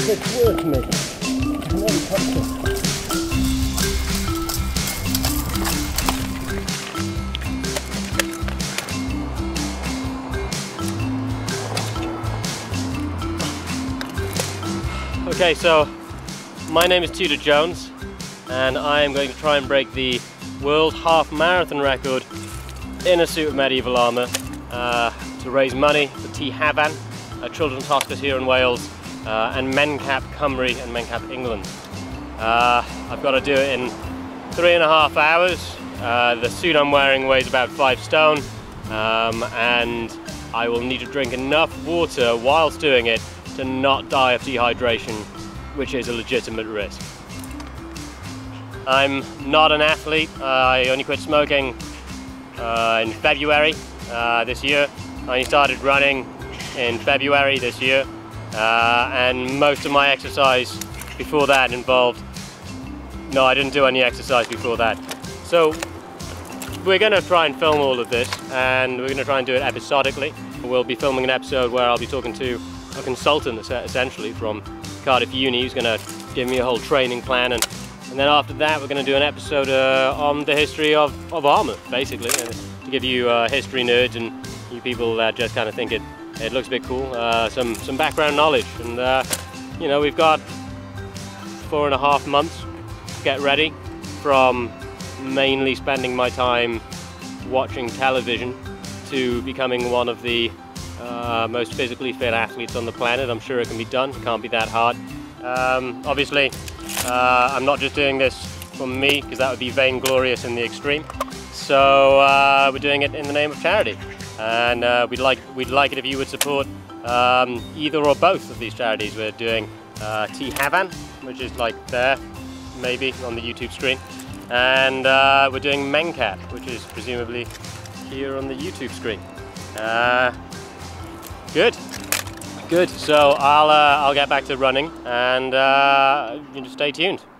bits work, mate. I'm really pumped. Okay, so my name is Tudor Jones, and I am going to try and break the world half marathon record in a suit of medieval armour to raise money for T Havan, a children's hospice here in Wales, and Mencap Cymru and Mencap England. I've got to do it in 3.5 hours. The suit I'm wearing weighs about 5 stone, and I will need to drink enough water whilst doing it to not die of dehydration, which is a legitimate risk. I'm not an athlete. I only quit smoking in February this year. I only started running in February this year, and most of my exercise before that involved... No, I didn't do any exercise before that. So we're going to try and film all of this, and we're going to try and do it episodically. We'll be filming an episode where I'll be talking to a consultant essentially from Cardiff Uni who's going to give me a whole training plan, and then after that we're going to do an episode on the history of armour, basically, to give you history nerds and you people that just kind of think it looks a bit cool, some background knowledge. And you know, we've got 4.5 months to get ready, from mainly spending my time watching television to becoming one of the most physically fit athletes on the planet. I'm sure it can be done. It can't be that hard. Obviously, I'm not just doing this for me, because that would be vainglorious in the extreme. So we're doing it in the name of charity, and we'd like it if you would support either or both of these charities. We're doing T Havan, which is like there, maybe on the YouTube screen, and we're doing Mencap, which is presumably here on the YouTube screen. Good. So I'll get back to running, and you just stay tuned.